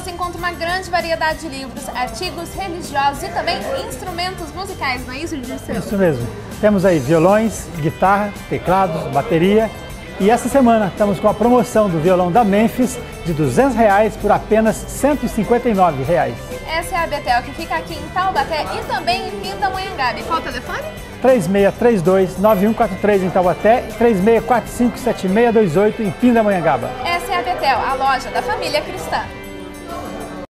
você encontra uma grande variedade de livros, artigos religiosos e também instrumentos musicais, não é isso, Dirceu? Isso mesmo. Temos aí violões, guitarra, teclados, bateria. E essa semana estamos com a promoção do violão da Memphis de R$200 por apenas R$159. Essa é a Betel, que fica aqui em Taubaté e também em Pindamonhangaba. E qual o telefone? 3632-9143 em Taubaté e 3645-7628 em Pindamonhangaba. Essa é a Betel, a loja da família cristã.